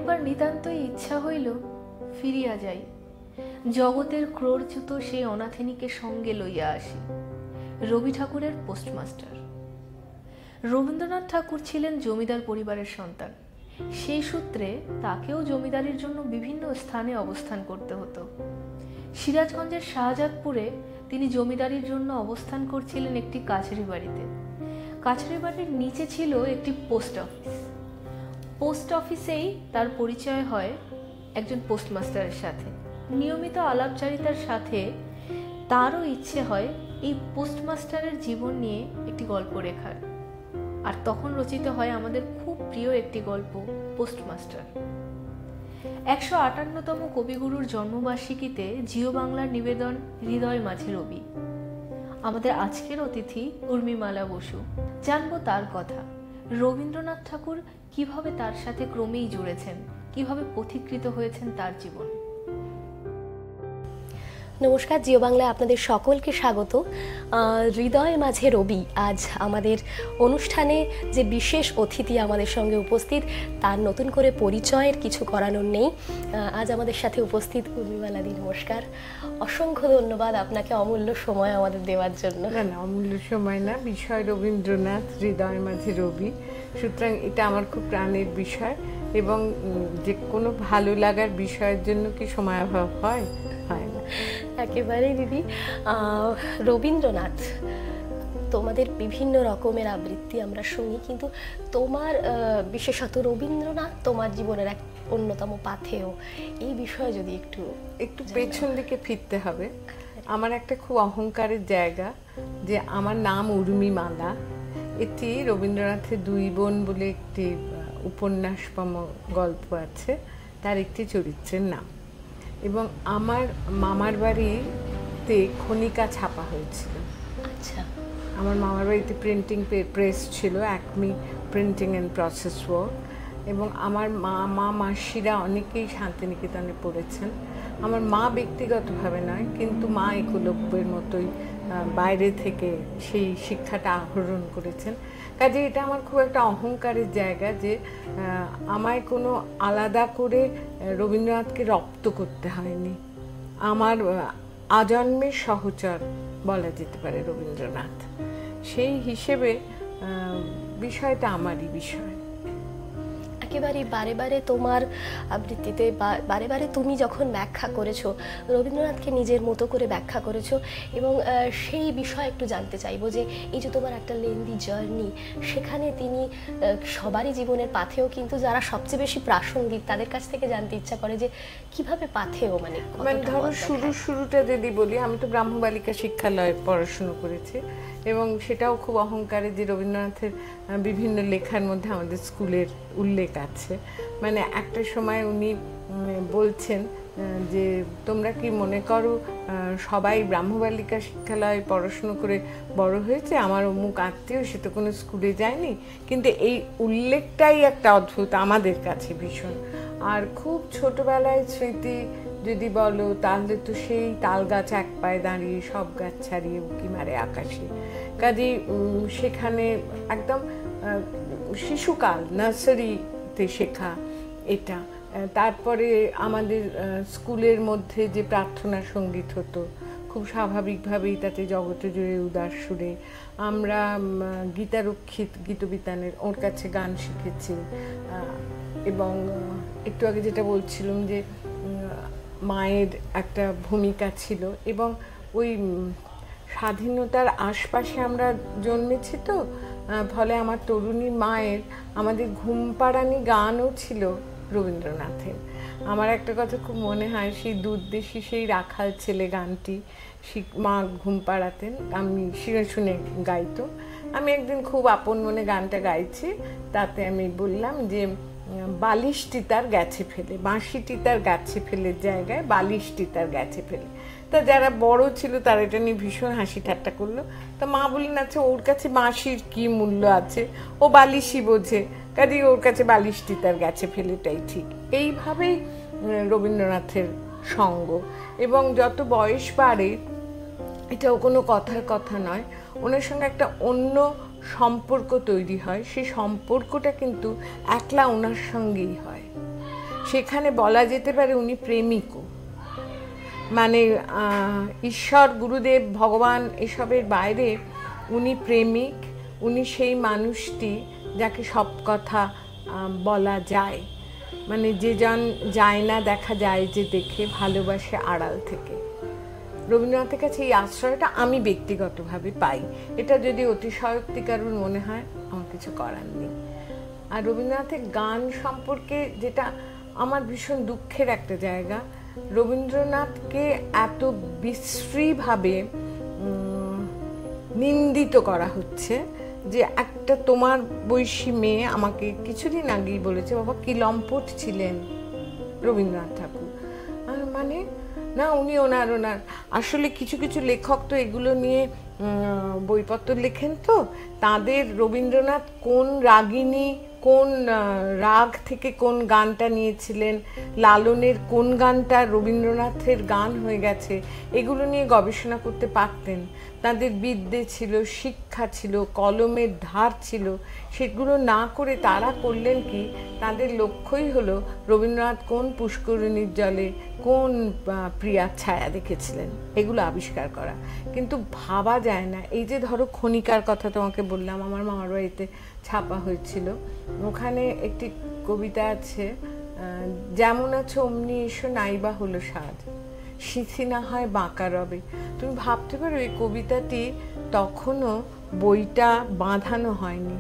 একবার নিতান্তই ইচ্ছা হইল ফিরিয়া যাই, জগতের ক্রোড়চ্যুত সেই অনাথিনীকে সঙ্গে লইয়া আসি। রবি ঠাকুরের পোস্টমাস্টার। রবীন্দ্রনাথ ঠাকুর ছিলেন জমিদার পরিবারের সন্তান। সেই সূত্রে তাকেও জমিদারির জন্য বিভিন্ন স্থানে অবস্থান করতে হতো। সিরাজগঞ্জের শাহজাদপুরে তিনি জমিদারির জন্য অবস্থান করছিলেন একটি কাছারি বাড়িতে। কাছারি বাড়ির নিচে ছিল একটি পোস্ট অফিস। পোস্ট অফিসেই তার পরিচয় হয় একজন পোস্টমাস্টারের সাথে। নিয়মিত আলাপচারিতার সাথে তারও ইচ্ছে হয় এই পোস্টমাস্টারের জীবন নিয়ে একটি গল্প লেখার। আর তখন রচিত হয় আমাদের খুব প্রিয় একটি গল্প, পোস্টমাস্টার। 158তম কবিগুরুর জন্মবার্ষিকীতে জিও বাংলার নিবেদন হৃদয় মাঝে রবি। আমাদের আজকের অতিথি উর্মিমালা বসু। জানবো তার কথা, রবীন্দ্রনাথ ঠাকুর কিভাবে তার সাথে ক্রমেই জুড়েছেন, কিভাবে পথিকৃত হয়েছেন তার জীবন। নমস্কার, জিও বাংলায় আপনাদের সকলকে স্বাগত। হৃদয় মাঝে রবি আজ আমাদের অনুষ্ঠানে যে বিশেষ অতিথি আমাদের সঙ্গে উপস্থিত, তার নতুন করে পরিচয়ের কিছু করানোর নেই। আজ আমাদের সাথে উপস্থিত উর্মিমালাদি, নমস্কার। অসংখ্য ধন্যবাদ আপনাকে অমূল্য সময় আমাদের দেওয়ার জন্য। না না, অমূল্য সময় না, বিষয় রবীন্দ্রনাথ, হৃদয় মাঝে রবি, সুতরাং এটা আমার খুব প্রাণের বিষয়। এবং যে কোনো ভালো লাগার বিষয়ের জন্য কি সময়াভাব হয়? হয় না। একেবারেই দিদি। রবীন্দ্রনাথ, তোমাদের বিভিন্ন রকমের আবৃত্তি আমরা শুনি, কিন্তু তোমার বিশেষত রবীন্দ্রনাথ তোমার জীবনের এক অন্যতম পাথেয়। এই বিষয়ে যদি একটু পেছন দিকে ফিরতে হবে। আমার একটা খুব অহংকারের জায়গা যে আমার নাম উর্মিমালা। এটি রবীন্দ্রনাথের দুই বোন বলে একটি উপন্যাসপম গল্প আছে, তার একটি চরিত্রের নাম। এবং আমার মামার বাড়িতে খনিকা ছাপা হয়েছিল। আচ্ছা। আমার মামার বাড়িতে প্রিন্টিং প্রেস ছিল, Acme printing and process work. এবং আমার মাসিরা অনেকেই শান্তিনিকেতনে পড়েছেন। আমার মা ব্যক্তিগতভাবে নয়, কিন্তু মা একলব্যের মতোই বাইরে থেকে সেই শিক্ষাটা আহরণ করেছেন। কাজে এটা আমার খুব একটা অহংকারের জায়গা যে আমায় কোনো আলাদা করে রবীন্দ্রনাথকে রপ্ত করতে হয়নি। আমার আজন্মের সহচর বলা যেতে পারে রবীন্দ্রনাথ। সেই হিসেবে বিষয়টা আমারই বিষয়। একেবারে বারে বারে তোমার আবৃত্তিতে বারে বারে তুমি যখন ব্যাখ্যা করেছো, রবীন্দ্রনাথকে নিজের মতো করে ব্যাখ্যা করেছো। এবং সেই বিষয় একটু জানতে চাইবো যে এই যে তোমার একটা লেন্দি জার্নি, সেখানে তিনি সবারই জীবনের পাথেয়, কিন্তু যারা সবচেয়ে বেশি প্রাসঙ্গিক তাদের কাছ থেকে জানতে ইচ্ছা করে যে কিভাবে পাথেয়, মানে ধরো শুরুটা যদি বলি, আমি তো ব্রাহ্ম বালিকা শিক্ষালয়ে পড়াশুনো করেছি এবং সেটাও খুব অহংকারে যে রবীন্দ্রনাথের বিভিন্ন লেখার মধ্যে আমাদের স্কুলের উল্লেখ আছে। মানে একটা সময় উনি বলছেন যে তোমরা কি মনে করো সবাই ব্রাহ্ম বালিকা শিক্ষালয়ে পড়াশুনো করে বড় হয়েছে? আমার অমুক আত্মীয়, সে তো কোনো স্কুলে যায়নি। কিন্তু এই উল্লেখটাই একটা অদ্ভুত আমাদের কাছে ভীষণ। আর খুব ছোটবেলায় স্মৃতি যদি বলো, তাহলে তো সেই তাল গাছ এক পায়ে দাঁড়িয়ে সব গাছ ছাড়িয়ে উঁকি মারে আকাশে। কাজেই সেখানে একদম শিশুকাল, নার্সারিতে শেখা এটা। তারপরে আমাদের স্কুলের মধ্যে যে প্রার্থনা সঙ্গীত হতো, খুব স্বাভাবিকভাবেই তাতে জগতে জুড়ে উদাস সুরে আমরা গীতারক্ষিত গীতবিতানের ওর কাছে গান শিখেছি। এবং একটু আগে যেটা বলছিলাম যে মায়ের একটা ভূমিকা ছিল, এবং ওই স্বাধীনতার আশপাশে আমরা জন্মেছি তো, ফলে আমার তরুণী মায়ের আমাদের ঘুম পাড়ানি গানও ছিল রবীন্দ্রনাথের। আমার একটা কথা খুব মনে হয়, সেই দুধদেশি সেই রাখাল ছেলে গানটি মা ঘুম পাড়াতেন, আমি শুনে শুনে গাইতো। আমি একদিন খুব আপন মনে গানটা গাইছি, তাতে আমি বললাম যে বালিশটি তার গেছে ফেলে, বাঁশিটি তার গাছে ফেলে জায়গায় বালিশটি তার গেছে ফেলে। তা যারা বড় ছিল তারা এটা নিয়ে ভীষণ হাসি ঠাট্টা করলো। তা মা বললেন, আচ্ছা ওর কাছে বাঁশির কি মূল্য আছে, ও বালিশই বোঝে, কাজেই ওর কাছে বালিশটি তার গেছে ফেলেটাই ঠিক। এইভাবেই রবীন্দ্রনাথের সঙ্গ। এবং যত বয়স বাড়ে, এটাও কোনো কথার কথা নয়, ওনার সঙ্গে একটা অন্য সম্পর্ক তৈরি হয়। সেই সম্পর্কটা কিন্তু একলা ওনার সঙ্গেই হয়। সেখানে বলা যেতে পারে উনি প্রেমিকও, মানে ঈশ্বর, গুরুদেব, ভগবান এসবের বাইরে উনি প্রেমিক। উনি সেই মানুষটি যাকে সব কথা বলা যায়, মানে যে জন যায় না দেখা যায় যে দেখে, ভালোবাসে আড়াল থেকে। রবীন্দ্রনাথের কাছে এই আশ্রয়টা আমি ব্যক্তিগতভাবে পাই। এটা যদি অতিশয়োক্তি কারোর মনে হয়, আমার কিছু করার নেই। আর রবীন্দ্রনাথের গান সম্পর্কে যেটা আমার ভীষণ দুঃখের একটা জায়গা, রবীন্দ্রনাথকে এত বিশ্রীভাবে নিন্দিত করা হচ্ছে যে একটা তোমার বয়সী মেয়ে আমাকে কিছুদিন আগেই বলেছে, বাবা কি লম্পট ছিলেন রবীন্দ্রনাথ ঠাকুর। মানে না, উনি ওনার আসলে কিছু কিছু লেখক তো এগুলো নিয়ে বইপত্র লেখেন, তো তাদের রবীন্দ্রনাথ কোন রাগিনী, কোন রাগ থেকে কোন গানটা নিয়েছিলেন, লালনের কোন গানটা রবীন্দ্রনাথের গান হয়ে গেছে, এগুলো নিয়ে গবেষণা করতে পারতেন। তাদের বিদ্যে ছিল, শিক্ষা ছিল, কলমের ধার ছিল। সেগুলো না করে তারা করলেন কি, তাদের লক্ষ্যই হলো রবীন্দ্রনাথ কোন পুষ্করিণীর জলে কোন প্রিয়ার ছায়া দেখেছিলেন, এগুলো আবিষ্কার করা। কিন্তু ভাবা যায় না, এই যে ধরো খনিকার কথা তোমাকে বললাম, আমার মামার বাড়িতে ছাপা হয়েছিল, ওখানে একটি কবিতা আছে, যেমন আছো অমনি এসো নাইবা হলো সাজ, সিথি না হয় বাঁকা রবে। তুমি ভাবতে পারো এই কবিতাটি তখনও বইটা বাঁধানো হয়নি,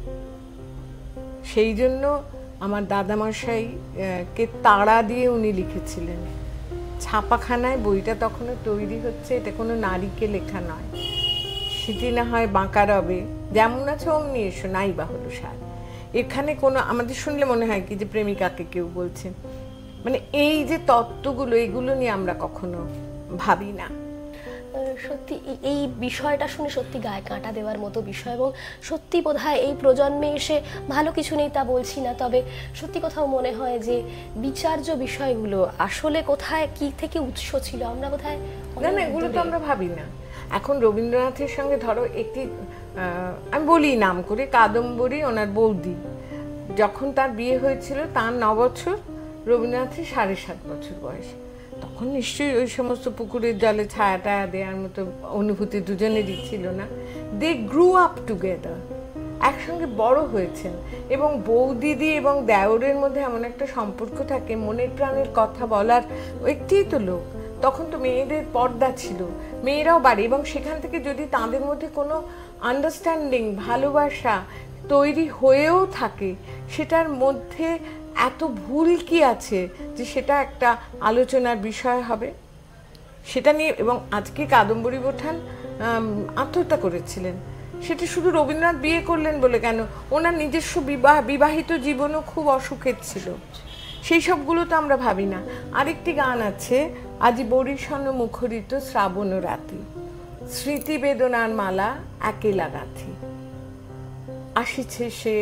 সেই জন্য আমার দাদামশাই কে তাড়া দিয়ে উনি লিখেছিলেন। ছাপাখানায় বইটা তখনও তৈরি হচ্ছে, এটা কোনো নারীকে লেখা নয়। সিথি না হয় বাঁকা রবে, যেমন আছো অমনি এসো নাইবা হলো সাজ। এখানে কোনো আমাদের শুনলে মনে হয় কি যে প্রেমিকাকে কেউ বলছে, মানে এই যে তত্ত্বগুলো, এগুলো নিয়ে আমরা কখনো ভাবি না। সত্যি এই বিষয়টা শুনে সত্যি গায়ে কাঁটা দেওয়ার মতো বিষয়, এবং সত্যি বোধহয় এই প্রজন্মে এসে ভালো কিছু নেই তা বলছি না, তবে সত্যি কোথাও মনে হয় যে বিচার্য বিষয়গুলো আসলে কোথায় কি থেকে উৎস ছিল আমরা বোধহয় না, এগুলো তো আমরা ভাবি না। এখন রবীন্দ্রনাথের সঙ্গে ধরো একটি আমি বলি নাম করে, কাদম্বরী, ওনার বৌদি, যখন তার বিয়ে হয়েছিল তার 9 বছর, রবীন্দ্রনাথের 7.5 বছর বয়স। তখন নিশ্চয়ই ওই সমস্ত পুকুরের জলে ছায়া টায়া দেওয়ার মতো অনুভূতি দুজনেরই ছিল না। দে গ্রু আপ টুগেদার, একসঙ্গে বড় হয়েছেন, এবং বৌদিদি এবং দেওরের মধ্যে এমন একটা সম্পর্ক থাকে, মনের প্রাণের কথা বলার একটিই তো লোক। তখন তো মেয়েদের পর্দা ছিল, মেয়েরাও বাড়ি, এবং সেখান থেকে যদি তাদের মধ্যে কোনো আন্ডারস্ট্যান্ডিং, ভালোবাসা তৈরি হয়েও থাকে, সেটার মধ্যে এত ভুল কি আছে যে সেটা একটা আলোচনার বিষয় হবে সেটা নিয়ে। এবং আজকে কাদম্বরী বোঠান আত্মহত্যা করেছিলেন, সেটা শুধু রবীন্দ্রনাথ বিয়ে করলেন বলে কেন, ওনার নিজস্ব বিবাহিত জীবনও খুব অসুখের ছিল, সেই সবগুলো তো আমরা ভাবি না। আরেকটি গান আছে, আজি বরিশন মুখরিত শ্রাবণ রাতি, স্মৃতি বেদনার মালা একেলা গাঁথি, আসিছে সে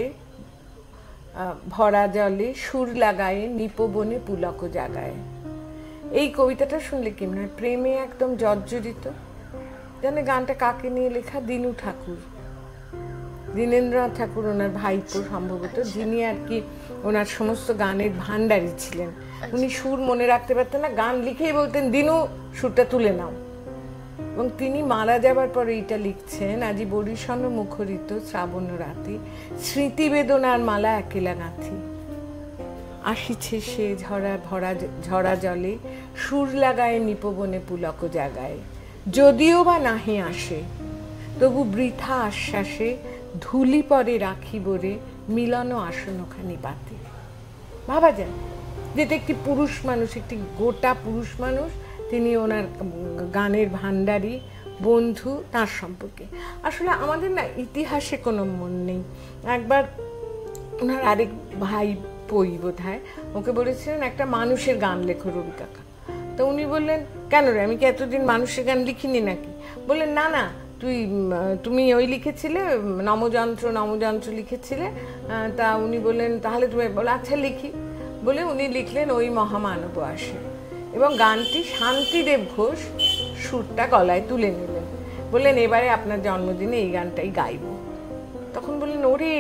ভরা জলে সুর লাগায়ে নিপবনে পুলক জাগায়। এই কবিতাটা শুনলে কি মনে হয়, প্রেমে একদম জর্জরিত। জানে গানটা কাকে নিয়ে লেখা? দীনু ঠাকুর, দীনেন্দ্রনাথ ঠাকুর, ওনার ভাইপো সম্ভবত, যিনি আর কি ওনার সমস্ত গানের ভান্ডারী ছিলেন। উনি সুর মনে রাখতে পারতেন না, গান লিখেই বলতেন দিনু সুরটা তুলে নাও। এবং তিনি মারা যাবার পরে এইটা লিখছেন, আজি বরিশন মুখরিত শ্রাবণ রাতি, স্মৃতি বেদনার মালা একেলা গাঁথি, আসিছে সে ঝরা জলে সুর লাগায় নিপবনে পুলক জাগায়, যদিও বা নাহি আসে তবু বৃথা আশ্বাসে, ধুলি পরে রাখিব রে মিলন আসনখানি পাতে। ভাবা যায় যেটা একটি পুরুষ মানুষ, একটি গোটা পুরুষ মানুষ, তিনি ওনার গানের ভান্ডারী, বন্ধু, তার সম্পর্কে। আসলে আমাদের না ইতিহাসে কোনো মন নেই। একবার ওনার আরেক ভাই পই বোধহয় ওকে বলেছিলেন একটা মানুষের গান লেখো রবি কাকা। তো উনি বললেন, কেন রে, আমি কি এতদিন মানুষের গান লিখিনি নাকি? বললেন, না না, তুমি ওই লিখেছিলে নমযন্ত্র লিখেছিলে। তা উনি বললেন, তাহলে তুমি বলো আচ্ছা লিখি। বলে উনি লিখলেন ওই মহামানব আসে, এবং গানটি শান্তিদেব ঘোষ সুরটা গলায় তুলে নিলেন, বললেন এবারে আপনার জন্মদিনে এই গানটাই গাইব। তখন বললেন, ওরে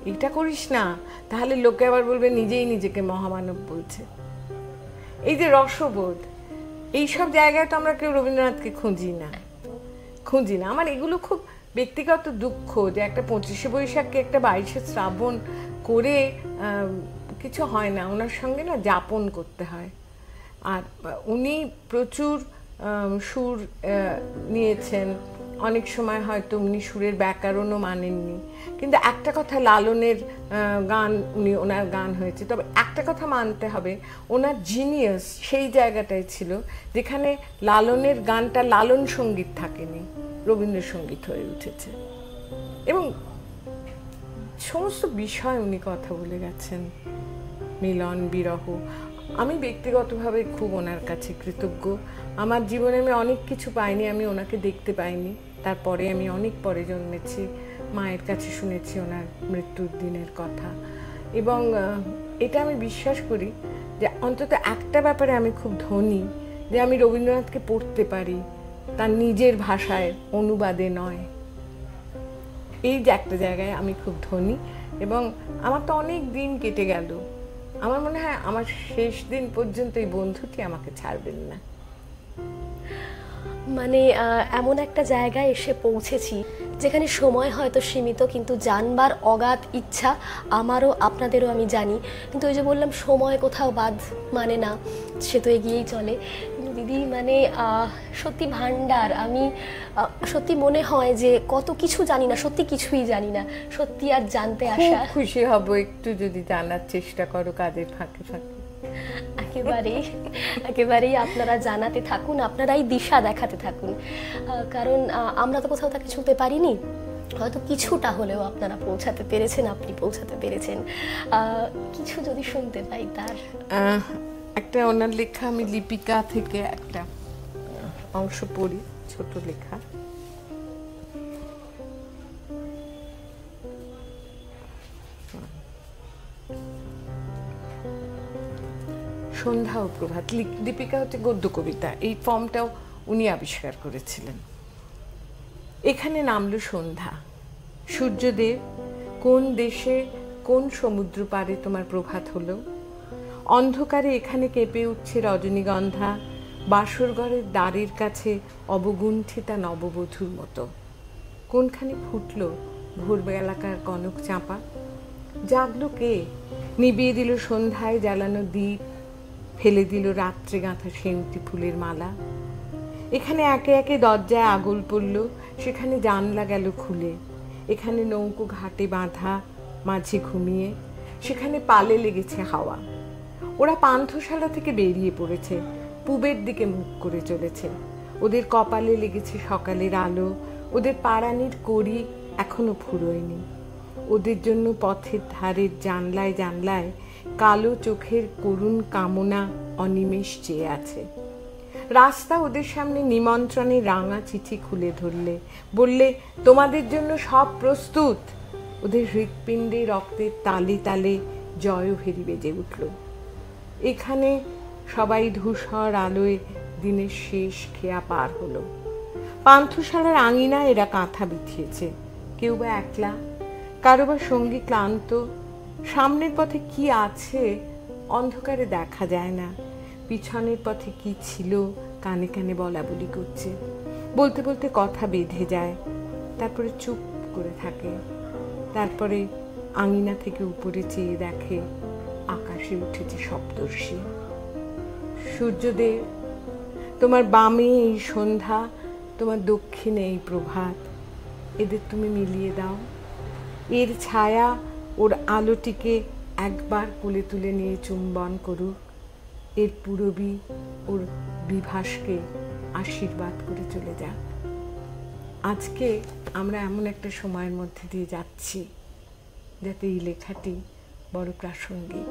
এটা করিস না, তাহলে লোকে আবার বলবে নিজেই নিজেকে মহামানব বলছে। এই যে রসবোধ, এইসব জায়গায় তো আমরা কেউ রবীন্দ্রনাথকে খুঁজি না। আমার এগুলো খুব ব্যক্তিগত দুঃখ যে একটা 25শে বৈশাখকে একটা 22শে শ্রাবণ করে কিছু হয় না, ওনার সঙ্গে না যাপন করতে হয়। আর উনি প্রচুর সুর নিয়েছেন, অনেক সময় হয়তো উনি সুরের ব্যাকরণও মানেননি, কিন্তু একটা কথা, লালনের গান ওনার গান হয়েছে। তবে একটা কথা মানতে হবে, ওনার জিনিয়াস সেই জায়গাটাই ছিল যেখানে লালনের গানটা লালন সঙ্গীত থাকেনি, রবীন্দ্রসঙ্গীত হয়ে উঠেছে। এবং সমস্ত বিষয় উনি কথা বলে গেছেন, মিলন, বিরহ। আমি ব্যক্তিগতভাবে খুব ওনার কাছে কৃতজ্ঞ। আমার জীবনে আমি অনেক কিছু পাইনি, আমি ওনাকে দেখতে পাইনি। তারপরে আমি অনেক পরে জন্মেছি, মায়ের কাছে শুনেছি ওনার মৃত্যুর দিনের কথা। এবং এটা আমি বিশ্বাস করি যে অন্তত একটা ব্যাপারে আমি খুব ধনী, যে আমি রবীন্দ্রনাথকে পড়তে পারি তার নিজের ভাষায়, অনুবাদে নয়। এই যে একটা জায়গায় আমি খুব ধনী। এবং আমার তো অনেক দিন কেটে গেল, আমার মনে হয় আমার শেষ দিন পর্যন্ত এই বন্ধুটি আমাকে ছাড়বেন না। মানে এমন একটা জায়গায় এসে পৌঁছেছি যেখানে সময় হয়তো সীমিত, কিন্তু জানবার অগাধ ইচ্ছা আমারও আপনাদেরও, আমি জানি। কিন্তু ওই যে বললাম, সময় কোথাও বাদ মানে না, সে তো এগিয়েই চলে। কিন্তু দিদি মানে সত্যি ভান্ডার। আমি সত্যি মনে হয় যে কত কিছু জানি না, সত্যি কিছুই জানি না, সত্যি আর জানতে আসা। খুশি হব একটু যদি জানার চেষ্টা করো কাজের ফাঁকে ফাঁকে। একেবারেই আপনারা জানাতে থাকুন, আপনারাই দিশা দেখাতে থাকুন। কারণ আমরা তো কোথাও তাকে ছুঁতে পারিনি, হয়তো কিছুটা হলেও আপনারা পৌঁছাতে পেরেছেন, আপনি পৌঁছাতে পেরেছেন। কিছু যদি শুনতে পাই তার। একটা ওনার লেখা, আমি লিপিকা থেকে একটা অংশ পড়ি, ছোট লেখা। সন্ধ্যা ও প্রভাত। দীপিকা হচ্ছে গদ্য কবিতা, এই ফর্মটাও উনি আবিষ্কার করেছিলেন। এখানে নামলো সন্ধ্যা। সূর্যদেব, কোন দেশে কোন সমুদ্র পারে তোমার প্রভাত হলো? অন্ধকারে এখানে কেঁপে উঠছে রজনীগন্ধা, বাসর ঘরের দ্বারের কাছে অবগুণ্ঠিতা নববধূর মতো। কোনখানে ফুটলো ভোরবেলাকার কনক চাঁপা? জাগলো কে? নিবিয়ে দিল সন্ধ্যায় জ্বালানো দ্বীপ, ফেলে দিল রাত্রে গাঁথা সেন্তি ফুলের মালা। এখানে একে একে দরজায় আগল পড়ল, সেখানে জানলা গেল খুলে। এখানে নৌকো ঘাটে বাঁধা, মাঝে ঘুমিয়ে, সেখানে পালে লেগেছে হাওয়া। ওরা পান্থশালা থেকে বেরিয়ে পড়েছে, পূবের দিকে মুখ করে চলেছে। ওদের কপালে লেগেছে সকালের আলো, ওদের পাড়ানির কড়ি এখনো ফুরোয়নি। ওদের জন্য পথের ধারের জানলায় জানলায় কালো চোখের করুণ কামনা অনিমেষ চেয়ে আছে। রাস্তা ওদের সামনে নিমন্ত্রণে রাঙা চিঠি খুলে ধরলে, বললে তোমাদের জন্য সব প্রস্তুত। ওদের হৃৎপিণ্ডে রক্তের তালে তালে জয়ভেরি বেজে উঠল। এখানে সবাই ধূসর আলোয় দিনের শেষ খেয়া পার হলো। পান্থশালার আঙিনায় এরা কাঁথা বিছিয়েছে, কেউ বা একলা, কারো বা সঙ্গী ক্লান্ত। সামনের পথে কি আছে অন্ধকারে দেখা যায় না, পিছনের পথে কি ছিল কানে কানে বলা বলি করছে। বলতে বলতে কথা বেঁধে যায়, তারপরে চুপ করে থাকে। তারপরে আঙিনা থেকে উপরে চেয়ে দেখে আকাশে উঠেছে সপ্তর্ষি। সূর্যদেব, তোমার বামে এই সন্ধ্যা, তোমার দক্ষিণে এই প্রভাত, এদের তুমি মিলিয়ে দাও। এর ছায়া ওর আলোটিকে একবার কোলে তুলে নিয়ে চুম্বন করুক, এর পূরবী ওর বিভাসকে আশীর্বাদ করে চলে যাক। আজকে আমরা এমন একটা সময়ের মধ্যে দিয়ে যাচ্ছি যাতে এই লেখাটি বড় প্রাসঙ্গিক।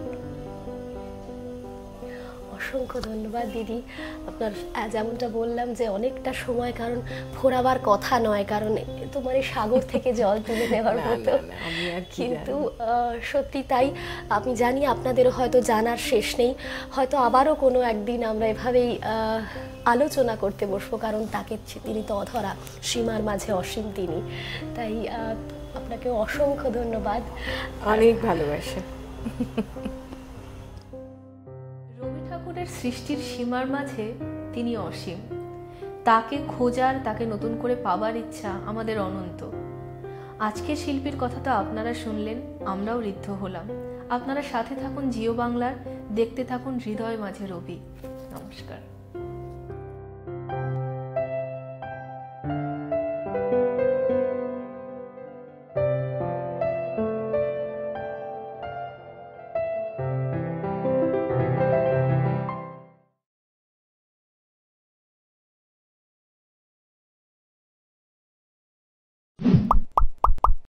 অসংখ্য ধন্যবাদ দিদি। আপনার যেমনটা বললাম যে অনেকটা সময়, কারণ ফোরাবার কথা নয়, কারণ তো মানে সাগর থেকে জল তুলে নেওয়ার মতো। কিন্তু সত্যি তাই। আমি জানি আপনাদেরও হয়তো জানার শেষ নেই, হয়তো আবারও কোনো একদিন আমরা এভাবেই আলোচনা করতে বসবো, কারণ তাকে তিনি তো অধরা, সীমার মাঝে অসীম তিনি। তাই আপনাকে অসংখ্য ধন্যবাদ। অনেক ভালোবাসা। রবি ঠাকুরের সৃষ্টির সীমার মাঝে তিনি অসীম। তাকে খোঁজার, তাকে নতুন করে পাবার ইচ্ছা আমাদের অনন্ত। আজকের শিল্পীর কথা তো আপনারা শুনলেন, আমরাও ঋদ্ধ হলাম। আপনারা সাথে থাকুন জিও বাংলার, দেখতে থাকুন হৃদয় মাঝে রবি। নমস্কার।